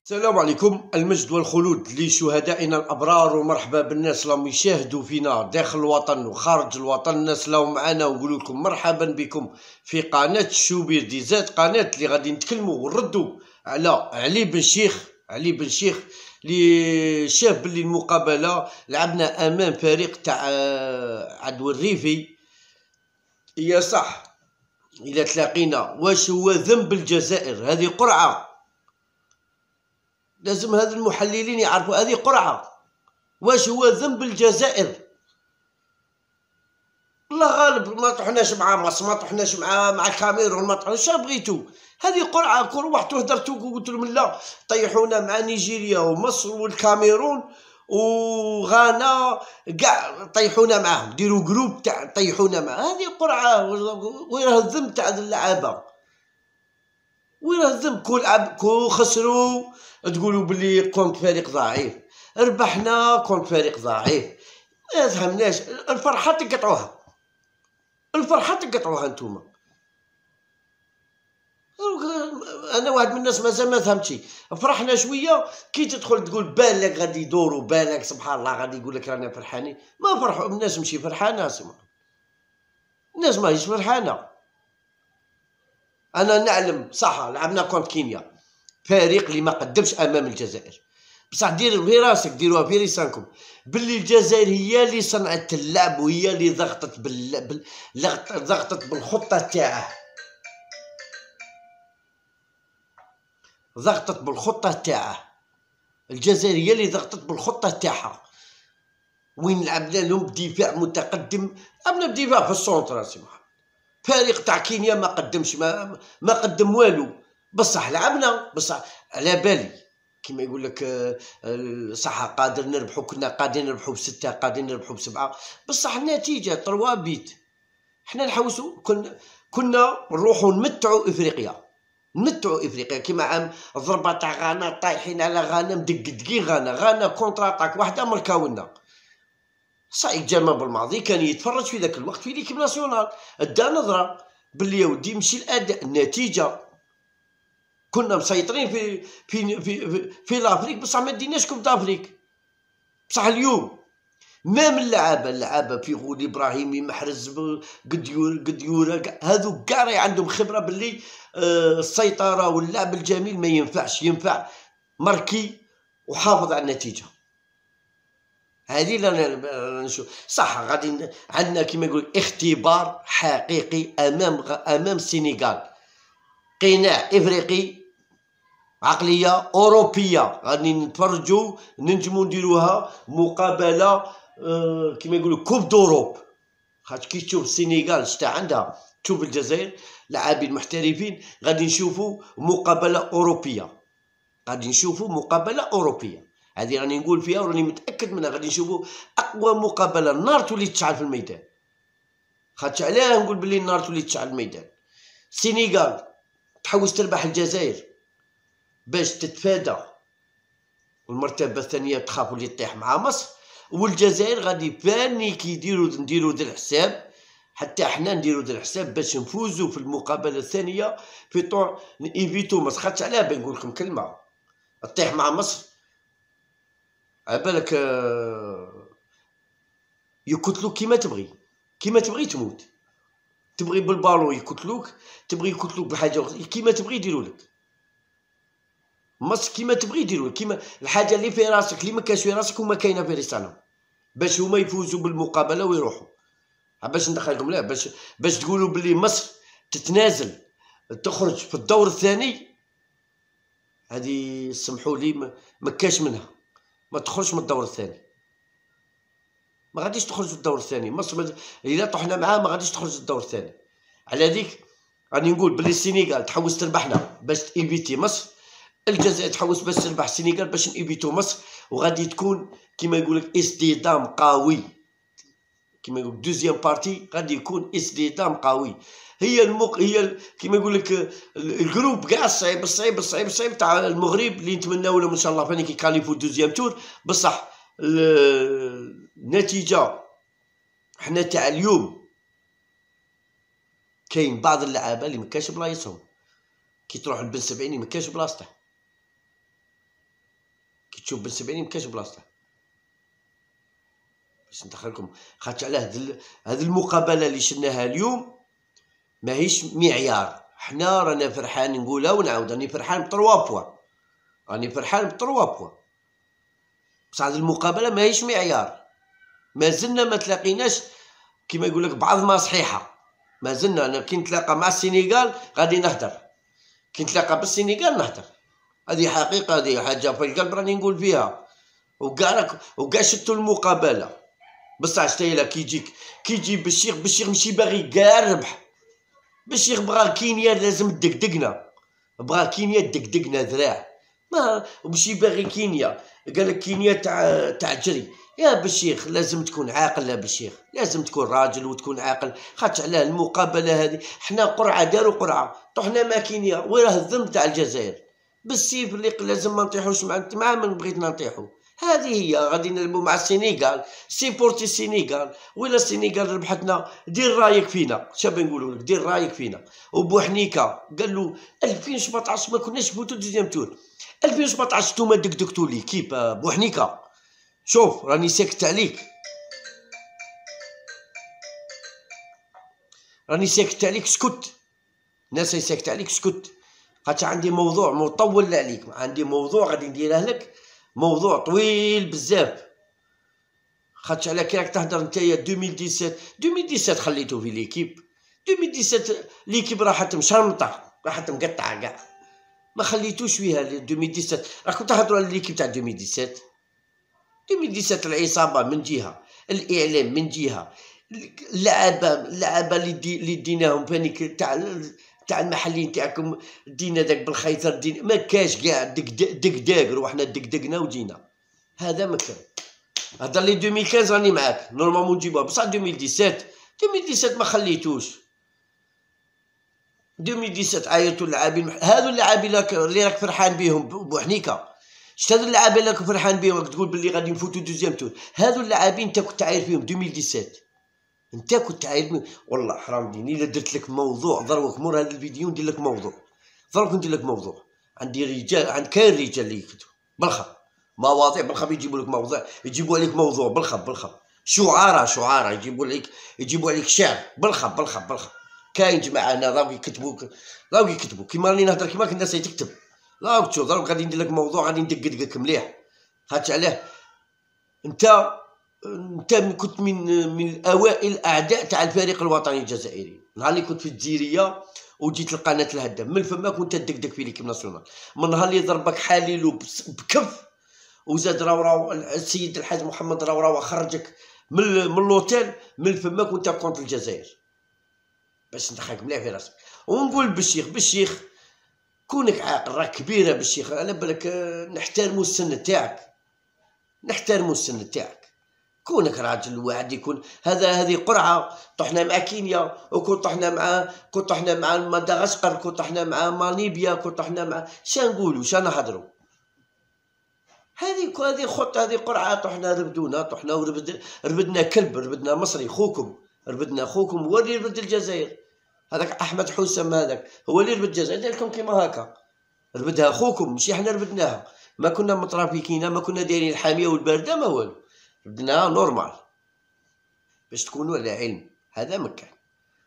السلام عليكم. المجد والخلود لشهدائنا الأبرار، ومرحبا بالناس اللي يشاهدوا فينا داخل الوطن وخارج الوطن. الناس اللي معنا ونقول لكم مرحبا بكم في قناة شوبير ديزات، قناة اللي غادي نتكلموا ونردوا على علي بن شيخ اللي شاف باللي المقابلة لعبنا أمام فريق تاع عدو الريفي. هي صح إلا تلاقينا، واش هو ذنب الجزائر؟ هذه قرعة، لازم هذا المحللين يعرفوا هذه قرعة. واش هو ذنب الجزائر؟ الله غالب، ما طحناش مع مصر، ما طحناش مع الكاميرون، ما طحناش. شنو بغيتو؟ هذه قرعة. كل روحتو هدرتو قلت لهم لا طيحونا مع نيجيريا ومصر والكاميرون وغانا، كاع طيحونا معاهم، ديروا جروب تاع طيحونا معاهم. هذه قرعة. وين راه الذنب تاع اللعابة؟ وين راه الذنب؟ كل خسروا تقولوا بلي كونت فريق ضعيف، ربحنا كونت فريق ضعيف. ما فهمناش. الفرحة تقطعوها، الفرحة تقطعوها نتوما. انا واحد من الناس مازال ما فهمتش. فرحنا شويه كي تدخل تقول بالك غادي يدوروا، بالك سبحان الله غادي يقول لك رانا فرحانين. ما فرحوا الناس، ماشي فرحانه. الناس ماهيش فرحانه. انا نعلم صح لعبنا كونت كينيا، فريق اللي ما قدمش امام الجزائر، بصح ديروا في راسك، ديروها في لسانكم باللي الجزائر هي اللي صنعت اللعب، وهي اللي ضغطت بالخطه تاعه، ضغطت بالخطه تاعه. الجزائر هي اللي ضغطت بالخطه تاعها. وين لعبنا لهم بدفاع متقدم، لعبنا بدفاع في السونتر. اسمح، فريق تاع كينيا ما قدمش، ما قدم والو. بصح لعبنا، بصح على بالي كما يقول لك صح قادر نربحوا، كنا قادرين نربحوا ب6، قادرين نربحوا ب7. بصح النتيجه 3 بيت. حنا نحوسوا، كنا نروحوا نمتعوا افريقيا، نمتعوا افريقيا. كيما عام الضربه تاع غانا، طايحين على غانا، مدقدقين غانا كونتر اتاك واحده مركاونا. سعيد جمال بالماضي كان يتفرج في ذاك الوقت في ليكيب ناسيونال، دا نظره باللي يا ودي مشي الاداء، النتيجه. كنا مسيطرين في لافريك، بصح ما ديناش كوب دافريك. بصح اليوم ما من اللعابه في غول ابراهيمي، محرز، قديوره، هذو كاع عندهم خبره باللي السيطره واللعب الجميل ما ينفعش. ينفع ماركي وحافظ على النتيجه. هذه لا نشوف صح. غادي عندنا كما يقول اختبار حقيقي امام السنغال، قناع افريقي، عقليه اوروبيه. غادي نتفرجوا، ننجموا نديروها مقابله كما يقولوا كوب دوروب. خاطر كي تشوف السنغال شتا عندها، تشوف الجزائر لاعبين محترفين، غادي نشوفوا مقابله اوروبيه، غادي نشوفوا مقابله اوروبيه. هذه راني نقول فيها وراني متاكد منها. غادي نشوفوا اقوى مقابله. النار تولي تشعل في الميدان. خاطر علاه نقول بلي النار تولي تشعل في الميدان. السنغال تحوس تربح الجزائر باش تتفادى المرتبه الثانيه، تخاف اللي تطيح مع مصر. والجزائر غادي فاني كي نديروا ذا الحساب، حتى احنا نديروا ذا الحساب باش نفوزوا في المقابله الثانيه في طور ايفيتو مصر. خاطر علاه بنقول لكم كلمه، تطيح مع مصر عبالك يقتلوك كيما تبغي، كيما تبغي تموت. تبغي بالبالون يقتلوك، تبغي يقتلوك بحاجه كيما تبغي يديروا لك. مصر كيما تبغي يديروا لك، كيما الحاجه اللي في راسك، اللي ما كاش في راسك وما كاينه في رسالهم، باش هما يفوزوا بالمقابله ويروحوا. باش ندخلكم لا باش تقولوا بلي مصر تتنازل تخرج في الدور الثاني. هذه سمحوا لي ما كاش منها، ما تخرجش من الدور الثاني، ما غاديش تخرج في الدور الثاني. مصر الا طحنا معاه ما غاديش تخرج في الدور الثاني. على ذيك راني نقول بلي السنغال تحوس تربحنا باش تيفيتي مصر، الجزائر تحوس باش تربح السنغال باش نيفيتو مصر. وغادي تكون كما يقول لك اصطدام قوي، كما يقول دوزيام بارتي غادي يكون اصطدام قوي. هي كما يقول لك الجروب كاع الصعيب تاع المغرب اللي نتمناو لهم ان شاء الله فاني كيكاليفو دوزيام تور. بصح النتيجه حنا تاع اليوم كاين بعض اللعابه اللي مكاش بلايصهم. كي تروح لبن 70 مكاش بلاصته. كي تشوف بن سبعيني مكاش بلاصته باش ندخلكم. خاطر علاه هذه المقابله اللي شفناها اليوم ماهيش معيار. حنا رانا فرحان نقولها ونعاود، راني فرحان بطروا بوا، راني فرحان بطروا بوا، بصح هذه المقابله ماهيش معيار. مازلنا ما تلاقيناش كيما يقولك بعض ما صحيحه. مازلنا انا كي نتلاقى مع السينيغال غادي نهدر، كي نتلاقى بالسينيغال نهدر. هذه حقيقه، هذه حاجه في القلب راني نقول فيها. وكاع شتو المقابله بصح شتاهي كي يجي بالشيخ ماشي باغي كاع الربح. بالشيخ بغا كينيا لازم دقدقنا، بغا كينيا دقدقنا ذراع، ما ماشي باغي كينيا. قالك كينيا تاع جري. يا بالشيخ لازم تكون عاقل، يا بالشيخ لازم تكون راجل وتكون عاقل. خاطر علاه المقابله هذه حنا قرعه داروا قرعه طحنا مع كينيا، وراه الذنب تاع الجزائر بالسيف اللي لازم ما نطيحوش مع من بغيتنا نطيحو. هذه هي غادي نلعبوا مع السينيغال، سيبورتي السينيغال. ولا السينيغال ربحتنا دير رايك فينا، شابي نقولوا لك دير رايك فينا. وبوحنيكا قال له 2017 ما كناش فوتو دوزيام تور، 2017 نتوما دقدقتوا ليكيب بوحنيكا. شوف راني ساكت عليك، راني ساكت عليك، سكت. الناس يساكت عليك سكت. خاطر عندي موضوع مطول عليك، عندي موضوع غادي نديره لك، موضوع طويل بزاف. خاطر على كي راك تهدر نتايا 2017 خليتو في ليكيب. 2017 ليكيب راحت مشرمطه، راحت مقطعه كاع، ما خليتوش فيها. 2017 راكم تهضروا على ليكيب تاع 2017. 2017 العصابه من جهه، الاعلام من جهه، اللعابه اللي ديناهم فاني تاع المحليين تاعكم دينا داك بالخيثر دينا ما كاش كاع دقداق. روحنا دقدقنا وجينا. هذا ما كان. هضر لي 2015 راني معاك نورمالمون نجيبوها، بصح 2017 ما خليتوش. 2017 عيطوا اللاعبين، هذو اللاعبين اللي راك فرحان بهم بوحنيكا. شت هذو اللاعبين اللي راك فرحان بهم راك تقول باللي غادي نفوتوا دوزيام تور. هذو اللاعبين انت كنت عاير فيهم 2017، انت كنت عاير. والله حرام ديني الا درت لك موضوع دروك مور هذا الفيديو ندير لك موضوع، دروك ندير لك موضوع. عندي رجال، كاين رجال اللي يكتبوا بالخب مواضيع بالخب، يجيبوا لك موضوع، يجيبوا عليك موضوع بالخب شعاره يجيبوا عليك شعر بالخب. كاين جماعه انا راهو يكتبوا كيما راني نهضر كيما الناس تكتب. راهو تشوف دروك غادي ندير لك موضوع غادي ندقدقك مليح. خاطر علاه انت كنت من الاوائل الاعداء تاع الفريق الوطني الجزائري. نهار اللي كنت في الجزيريه وجيت لقناه الهداف من فماك وانت تدقدق في ليكيب ناسيونال. من نهار اللي ضربك حليل بكف، وزاد راو السيد الحاج محمد راو خرجك من اللوتيل من فماك وانت كونت الجزائر، باش ندخلك مليح في راسك. ونقول بالشيخ كونك عاقل، راك كبيره بالشيخ، على بالك نحترموا السن تاعك، كونك راجل واحد يكون. هذه قرعه. طحنا مع كينيا، وكنت طحنا مع مدغشقر، كنت طحنا مع ماليبيا، كنت طحنا مع نقولوا نهضروا. هذه خط، هذه قرعه. طحنا ربدنا كلب، ربدنا مصري خوكم، هو اللي ربد الجزائر. هذاك احمد حسام هذاك هو اللي ربد الجزائر. دير لكم كيما هكا، ربدها خوكم ماشي حنا ربدناها. ما كنا مترافقين، ما كنا دايرين الحاميه والبارده، ما والو، ربدناها نورمال باش تكونوا على علم. هذا ما كان.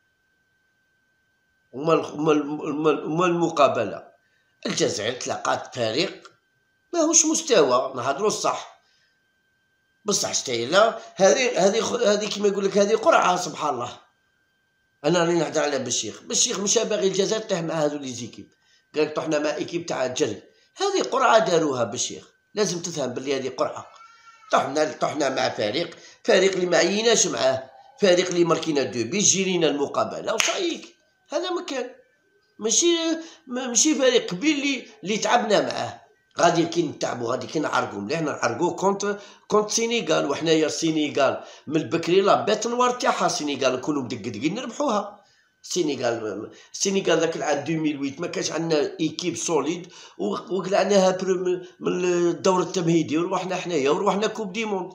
وما المقابله الجزائر تلاقات فريق ماهوش مستوى، نهضروا الصح. بصح شتايلا هذه كيما يقول لك هذه قرعه. سبحان الله. انا راني نهضر على بالشيخ مشى باغي الجزائر طيح مع هذو لي زيكيب. قالك طحنا مع ايكيب تاع الجري. هذه قرعه داروها بالشيخ، لازم تفهم باللي هذه قرعه. طحنا مع فريق اللي ما عيناش معاه، فريق اللي ماركينا دوبي، جيرينا المقابله وصايك. هذا ما كان. ماشي فريق كبير اللي تعبنا معاه. غادي كي نتعبوا، غادي كي نعرقوا مليح، نعرقوا كونت السينيغال. وحنايا السينيغال من البكري لا بيت نوار تاعها. السينيغال نكونوا مدقدقين نربحوها. السينيغال ذاك العام 2008 ما كانش عندنا ايكيب سوليد، وقلعناها من الدور التمهيدي، وربحنا حنايا وربحنا كوب دي موند.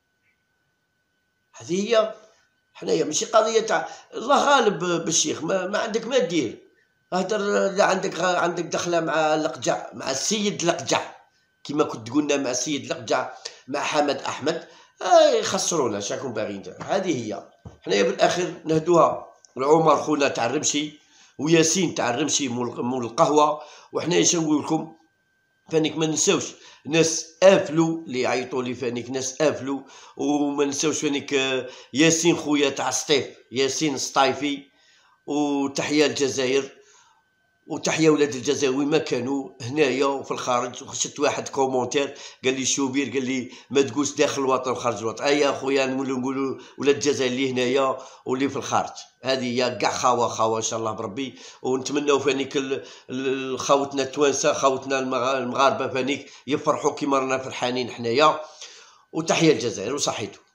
هذه هي. حنايا ماشي قضيه تاع الله غالب بالشيخ. ما عندك ما دير. هدر. لا عندك دخله مع القجع، مع السيد القجع. كما كنت قلنا مع السيد القجع مع حمد احمد، يخسرونا. شاكم باغيين؟ هذه هي. حنايا بالاخر نهدوها لعمر خونا تاع الرمشي وياسين تاع الرمشي مول القهوه. وحنايا شنقول لكم فانيك ما نساوش ناس افلو اللي يعيطوا لي فانيك ناس افلو، وما نساوش فانيك ياسين خويا تاع سطيف، ياسين سطايفي، وتحية الجزائر وتحية ولاد الجزائر وين ما كانوا هنايا وفي الخارج. وخشت واحد كومونتير قال لي شوبير، قال لي ما تقولش داخل الوطن وخارج الوطن. يا خويا نقولوا ولاد الجزائر اللي هنايا واللي في الخارج. هذه هي كاع خاوه ان شاء الله بربي. ونتمناو فانيك خاوتنا التوانسه خاوتنا المغاربه فانيك يفرحوا كيما رانا فرحانين حنايا. وتحية الجزائر وصحيتو.